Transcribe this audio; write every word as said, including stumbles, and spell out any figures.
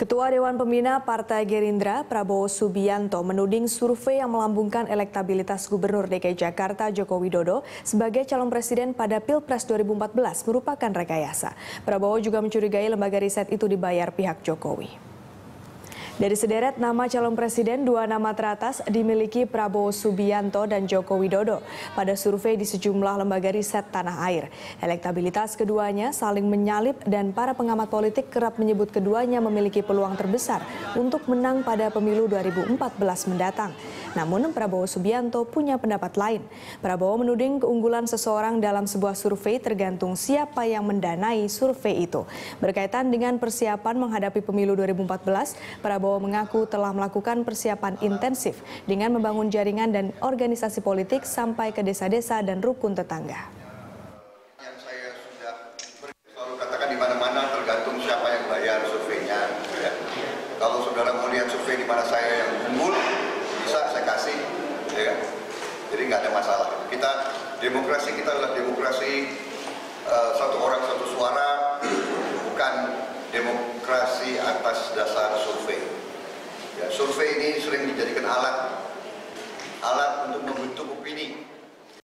Ketua Dewan Pembina Partai Gerindra, Prabowo Subianto, menuding survei yang melambungkan elektabilitas Gubernur D K I Jakarta Joko Widodo sebagai calon presiden pada Pilpres dua ribu empat belas merupakan rekayasa. Prabowo juga mencurigai lembaga riset itu dibayar pihak Jokowi. Dari sederet nama calon presiden, dua nama teratas dimiliki Prabowo Subianto dan Joko Widodo pada survei di sejumlah lembaga riset tanah air. Elektabilitas keduanya saling menyalip dan para pengamat politik kerap menyebut keduanya memiliki peluang terbesar untuk menang pada pemilu dua ribu empat belas mendatang. Namun Prabowo Subianto punya pendapat lain. Prabowo menuding keunggulan seseorang dalam sebuah survei tergantung siapa yang mendanai survei itu. Berkaitan dengan persiapan menghadapi pemilu dua ribu empat belas, Prabowo mengaku telah melakukan persiapan intensif dengan membangun jaringan dan organisasi politik sampai ke desa-desa dan rukun tetangga. Yang saya sudah selalu katakan di mana-mana tergantung siapa yang bayar surveinya. Ya. Kalau saudara mau lihat survei di mana saya yang unggul, bisa saya kasih. Ya. Jadi nggak ada masalah. Kita demokrasi kita adalah demokrasi uh, satu orang satu suara, bukan demokrasi atas dasar survei. Ya, survei ini sering dijadikan alat alat untuk membentuk opini.